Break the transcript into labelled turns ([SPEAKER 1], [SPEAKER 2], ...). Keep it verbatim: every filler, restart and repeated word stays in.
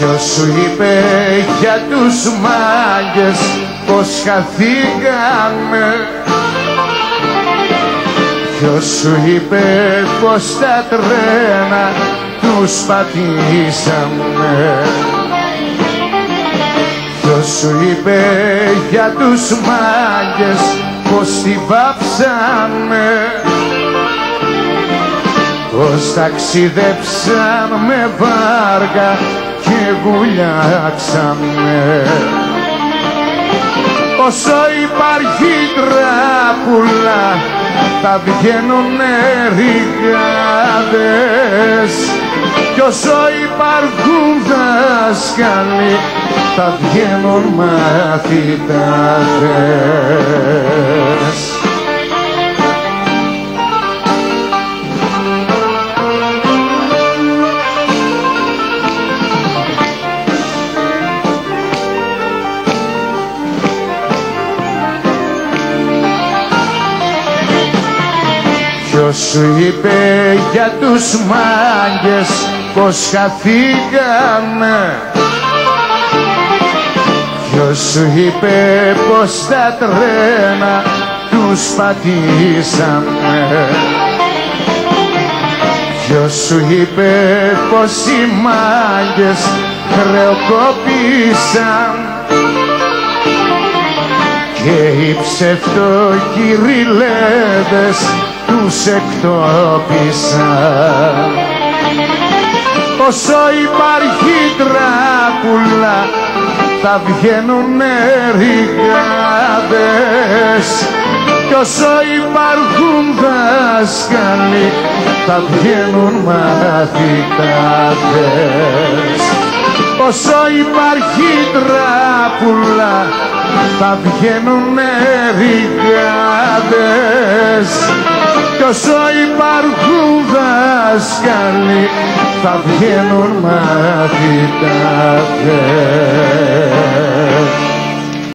[SPEAKER 1] Ποιος σου είπε για τους μάγκες πως χαθήκαμε? Ποιος σου είπε πως τα τρένα τους πατήσαμε? Ποιος σου είπε για τους μάγκες πως τη βάψαμε? Πως ταξιδέψαν με βάργα και βουλιάξαμε. Όσο υπάρχει τράπουλα θα βγαίνουνε ρηγάδες, κι όσο υπάρχουν δάσκαλοι θα βγαίνουν μαθητάδες. Ποιος σου είπε για τους μάγκες πως χαθήκαμε? Ποιος σου είπε πως τα τρένα τους πατήσαμε? Ποιος σου είπε πως οι μάγκες χρεοκόπησαν και οι ψευτοκυριλέδες τους εκτόπισαν? Όσο υπάρχει τράπουλα θα βγαίνουνε ρηγάδες, κι όσο υπάρχουν δάσκαλοι θα βγαίνουν μαθητάδες. Όσο υπάρχει τράπουλα θα βγαίνουνε ρηγάδες, κι όσο υπάρχουν δάσκαλοι θα βγαίνουν μαθητάδες.